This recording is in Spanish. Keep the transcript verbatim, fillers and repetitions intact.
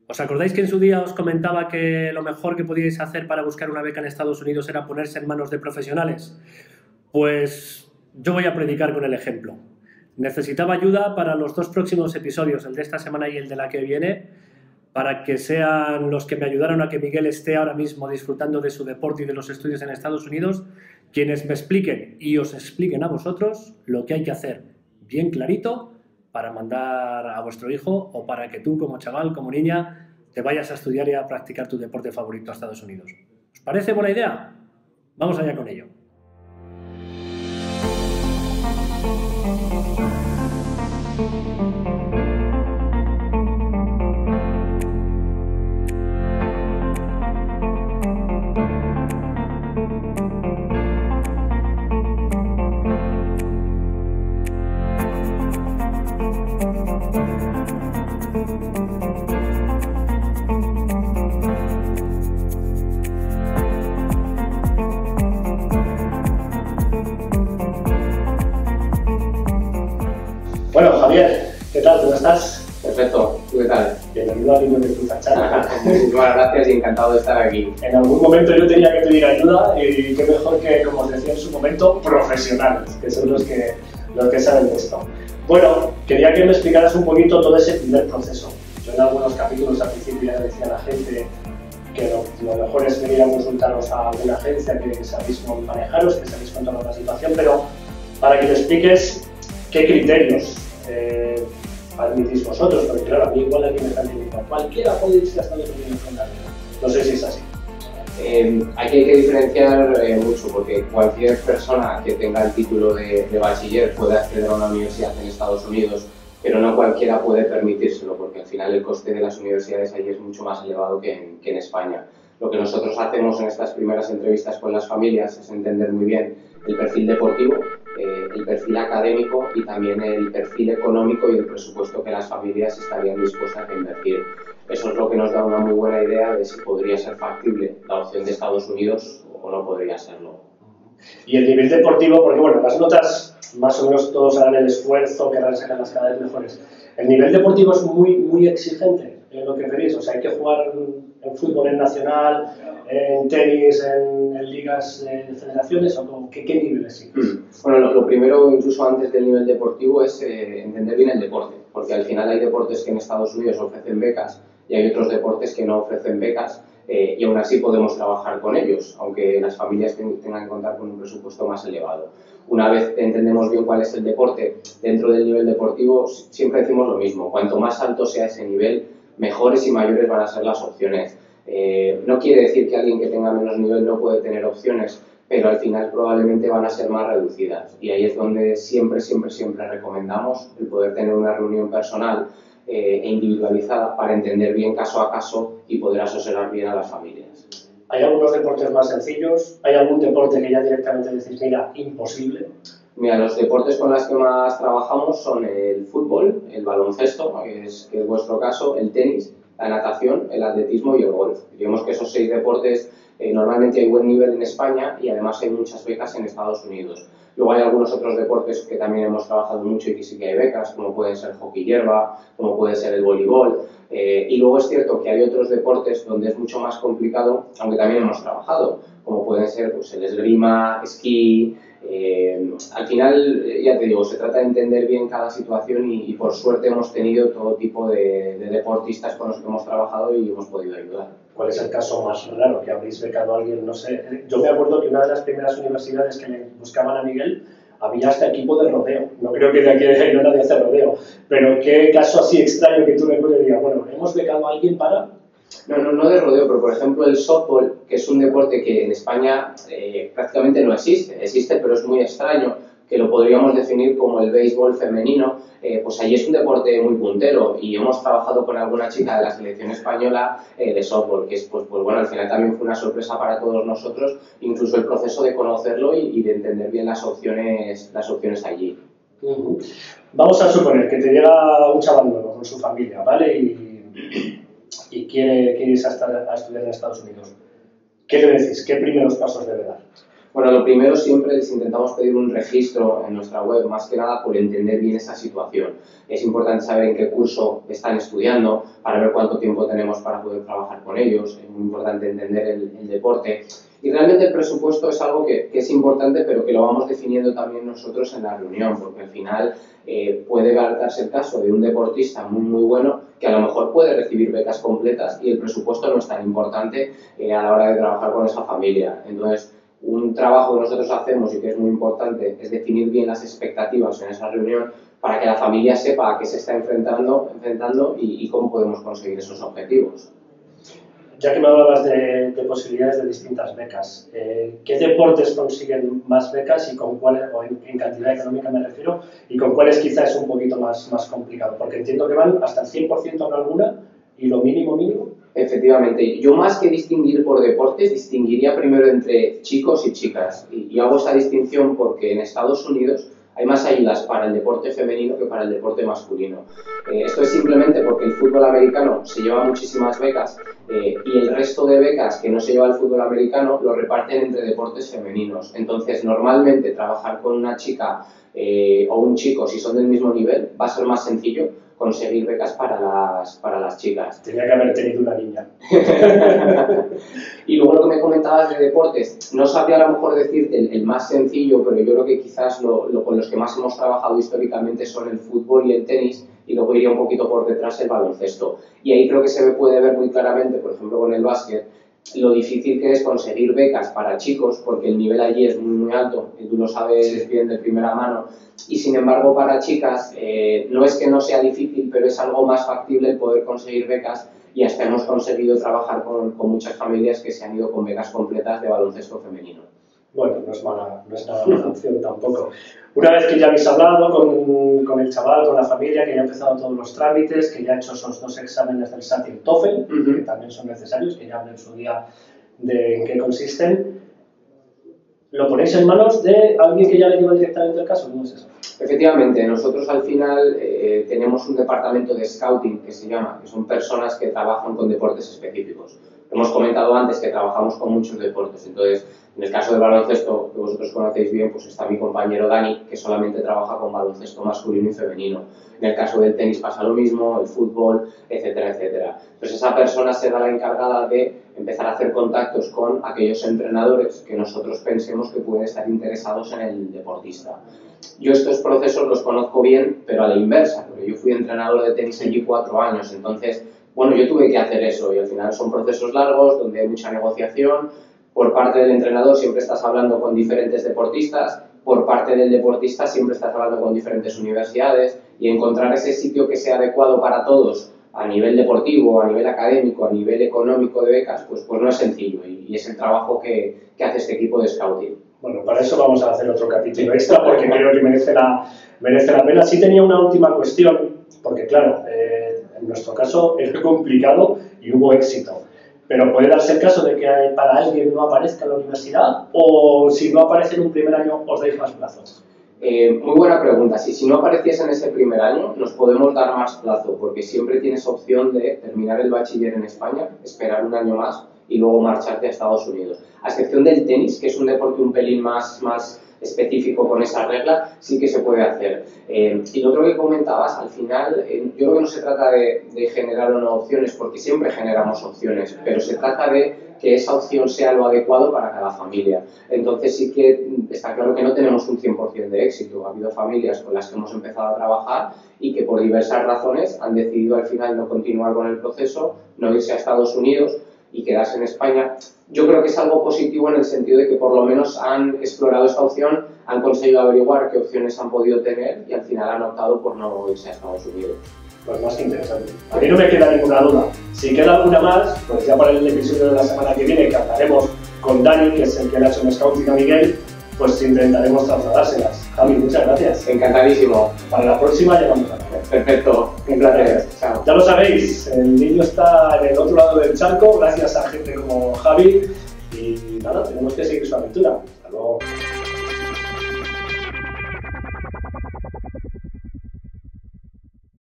¿Os acordáis que en su día os comentaba que lo mejor que podíais hacer para buscar una beca en Estados Unidos era ponerse en manos de profesionales? Pues yo voy a predicar con el ejemplo. Necesitaba ayuda para los dos próximos episodios, el de esta semana y el de la que viene, para que sean los que me ayudaron a que Miguel esté ahora mismo disfrutando de su deporte y de los estudios en Estados Unidos, quienes me expliquen y os expliquen a vosotros lo que hay que hacer bien clarito para mandar a vuestro hijo o para que tú como chaval, como niña, te vayas a estudiar y a practicar tu deporte favorito a Estados Unidos. ¿Os parece buena idea? Vamos allá con ello. Bueno, Javier, ¿qué tal? ¿Cómo estás? Perfecto, ¿tú qué tal? Bienvenido a Niños de Cruz Charla. Muchísimas gracias y encantado de estar aquí. En algún momento yo tenía que pedir ayuda y qué mejor que, como os decía en su momento, profesionales, que son los que, los que saben de esto. Bueno, quería que me explicaras un poquito todo ese primer proceso. Yo en algunos capítulos al principio ya decía a la gente que lo, lo mejor es venir a consultaros a alguna agencia que, que sabéis cómo manejaros, que sabéis controlar la situación, pero para que me expliques qué criterios eh, admitís vosotros, porque claro, a mí igual aquí me están diciendo cualquiera puede irse a Estados Unidos con la vida. No sé si es así. Eh, aquí hay que diferenciar eh, mucho, porque cualquier persona que tenga el título de, de bachiller puede acceder a una universidad en Estados Unidos, pero no cualquiera puede permitírselo, porque al final el coste de las universidades allí es mucho más elevado que en, que en España. Lo que nosotros hacemos en estas primeras entrevistas con las familias es entender muy bien el perfil deportivo, eh, el perfil académico y también el perfil económico y el presupuesto que las familias estarían dispuestas a invertir. Eso es lo que nos da una muy buena idea de si podría ser factible la opción de Estados Unidos o no podría serlo. Y el nivel deportivo, porque bueno, las notas más o menos todos harán el esfuerzo, querrán sacarlas cada vez mejores. El nivel deportivo es muy, muy exigente en lo que pedís, o sea, hay que jugar en fútbol en nacional, en tenis, en, en ligas de federaciones, o ¿qué, qué nivel es? Bueno, lo, lo primero, incluso antes del nivel deportivo, es eh, entender bien el deporte, porque al final hay deportes que en Estados Unidos ofrecen becas y hay otros deportes que no ofrecen becas, eh, y aún así podemos trabajar con ellos, aunque las familias tengan que contar con un presupuesto más elevado. Una vez entendemos bien cuál es el deporte dentro del nivel deportivo, siempre decimos lo mismo: cuanto más alto sea ese nivel, mejores y mayores van a ser las opciones. Eh, no quiere decir que alguien que tenga menos nivel no puede tener opciones, pero al final probablemente van a ser más reducidas, y ahí es donde siempre, siempre, siempre recomendamos el poder tener una reunión personal eh, e individualizada para entender bien caso a caso y poder asesorar bien a las familias. ¿Hay algunos deportes más sencillos? ¿Hay algún deporte que ya directamente decís, mira, imposible? Mira, los deportes con los que más trabajamos son el fútbol, el baloncesto, que es, que es vuestro caso, el tenis, la natación, el atletismo y el golf. Digamos que esos seis deportes eh, normalmente hay buen nivel en España y además hay muchas becas en Estados Unidos. Luego hay algunos otros deportes que también hemos trabajado mucho y que sí que hay becas, como pueden ser hockey hierba, como puede ser el voleibol. Eh, y luego es cierto que hay otros deportes donde es mucho más complicado, aunque también hemos trabajado, como pueden ser pues, el esgrima, esquí. Eh, al final, ya te digo, se trata de entender bien cada situación y, y por suerte hemos tenido todo tipo de, de deportistas con los que hemos trabajado y hemos podido ayudar. ¿Cuál es el caso más raro que habréis becado a alguien? No sé, yo me acuerdo que una de las primeras universidades que le buscaban a Miguel había hasta equipo de rodeo. No creo que de aquí no nadie hace rodeo, pero qué caso así extraño que tú recuerdes y digas, bueno, hemos becado a alguien para... No, no, no de rodeo, pero por ejemplo el softball, que es un deporte que en España eh, prácticamente no existe, existe pero es muy extraño, que lo podríamos definir como el béisbol femenino, eh, pues allí es un deporte muy puntero y hemos trabajado con alguna chica de la selección española eh, de softball, que es, pues, pues bueno, al final también fue una sorpresa para todos nosotros, incluso el proceso de conocerlo y, y de entender bien las opciones, las opciones allí. Uh-huh. Vamos a suponer que te llega un chaval nuevo con su familia, ¿vale? Y, y quiere, quiere irse a, estar, a estudiar en Estados Unidos. ¿Qué le decís? ¿Qué primeros pasos debe dar? Bueno, lo primero siempre les intentamos pedir un registro en nuestra web, más que nada por entender bien esa situación. Es importante saber en qué curso están estudiando, para ver cuánto tiempo tenemos para poder trabajar con ellos. Es muy importante entender el, el deporte. Y realmente el presupuesto es algo que, que es importante, pero que lo vamos definiendo también nosotros en la reunión, porque al final eh, puede darse el caso de un deportista muy, muy bueno que a lo mejor puede recibir becas completas y el presupuesto no es tan importante eh, a la hora de trabajar con esa familia. Entonces, un trabajo que nosotros hacemos y que es muy importante es definir bien las expectativas en esa reunión para que la familia sepa a qué se está enfrentando, enfrentando y, y cómo podemos conseguir esos objetivos. Ya que me hablabas de, de posibilidades de distintas becas, eh, ¿qué deportes consiguen más becas y con cuáles, o en, en cantidad económica me refiero, y con cuáles quizás es un poquito más, más complicado? Porque entiendo que van hasta el cien por ciento en alguna y lo mínimo mínimo. Efectivamente, yo más que distinguir por deportes, distinguiría primero entre chicos y chicas. Y, y hago esa distinción porque en Estados Unidos hay más ayudas para el deporte femenino que para el deporte masculino. Eh, esto es simplemente porque el fútbol americano se lleva muchísimas becas eh, y el resto de becas que no se lleva el fútbol americano lo reparten entre deportes femeninos. Entonces, normalmente trabajar con una chica eh, o un chico, si son del mismo nivel, va a ser más sencillo conseguir becas para las, para las chicas. Tenía que haber tenido una niña. Y luego lo que me comentabas de deportes, no sabría a lo mejor decirte el, el más sencillo, pero yo creo que quizás lo, lo, con los que más hemos trabajado históricamente son el fútbol y el tenis, y luego iría un poquito por detrás el baloncesto. Y ahí creo que se puede ver muy claramente, por ejemplo con el básquet, lo difícil que es conseguir becas para chicos, porque el nivel allí es muy, muy alto, y tú lo sabes bien de primera mano, y sin embargo para chicas eh, no es que no sea difícil, pero es algo más factible el poder conseguir becas, y hasta hemos conseguido trabajar con, con muchas familias que se han ido con becas completas de baloncesto femenino. Bueno, no es, mala, no es nada mala opción tampoco. Una vez que ya habéis hablado con, con el chaval, con la familia, que ya ha empezado todos los trámites, que ya ha hecho esos dos exámenes del SAT y el TOEFL, uh-huh. que también son necesarios, que ya hablé en su día de en qué consisten, ¿lo ponéis en manos de alguien que ya le lleva directamente el caso? ¿Cómo es eso? Efectivamente, nosotros al final eh, tenemos un departamento de scouting que se llama, que son personas que trabajan con deportes específicos. Hemos comentado antes que trabajamos con muchos deportes, entonces en el caso del baloncesto, que vosotros conocéis bien, pues está mi compañero Dani, que solamente trabaja con baloncesto masculino y femenino. En el caso del tenis pasa lo mismo, el fútbol, etcétera, etcétera. Entonces esa persona será la encargada de empezar a hacer contactos con aquellos entrenadores que nosotros pensemos que pueden estar interesados en el deportista. Yo estos procesos los conozco bien, pero a la inversa, porque yo fui entrenador de tenis allí cuatro años, entonces, bueno, yo tuve que hacer eso y al final son procesos largos donde hay mucha negociación. Por parte del entrenador siempre estás hablando con diferentes deportistas, por parte del deportista siempre estás hablando con diferentes universidades y encontrar ese sitio que sea adecuado para todos a nivel deportivo, a nivel académico, a nivel económico de becas, pues, pues no es sencillo y, y es el trabajo que, que hace este equipo de scouting. Bueno, para eso vamos a hacer otro capítulo extra porque creo que merece la, merece la pena. Sí tenía una última cuestión, porque claro, eh, en nuestro caso es complicado y hubo éxito. Pero puede darse el caso de que para alguien no aparezca en la universidad o si no aparece en un primer año os dais más plazo. Eh, muy buena pregunta. Si, si no apareciese en ese primer año, nos podemos dar más plazo porque siempre tienes opción de terminar el bachiller en España, esperar un año más y luego marcharte a Estados Unidos. A excepción del tenis, que es un deporte un pelín más, más específico con esa regla, sí que se puede hacer. Eh, y lo otro que comentabas, al final, eh, yo creo que no se trata de, de generar o no opciones, porque siempre generamos opciones, pero se trata de que esa opción sea lo adecuado para cada familia. Entonces sí que está claro que no tenemos un cien por cien de éxito. Ha habido familias con las que hemos empezado a trabajar y que por diversas razones han decidido al final no continuar con el proceso, no irse a Estados Unidos y quedarse en España. Yo creo que es algo positivo en el sentido de que por lo menos han explorado esta opción, han conseguido averiguar qué opciones han podido tener y al final han optado por no irse a Estados Unidos. Pues más que interesante. A mí no me queda ninguna duda. Si queda alguna más, pues ya para el episodio de la semana que viene, que hablaremos con Dani, que es el que le ha hecho un scouting a Miguel, pues intentaremos trasladárselas. Javi, muchas gracias. Encantadísimo. Para la próxima ya vamos a ver. Perfecto. Un placer. Chao. Ya lo sabéis, el niño está en el otro lado del charco, gracias a gente como Javi. Y nada, tenemos que seguir su aventura. Hasta luego.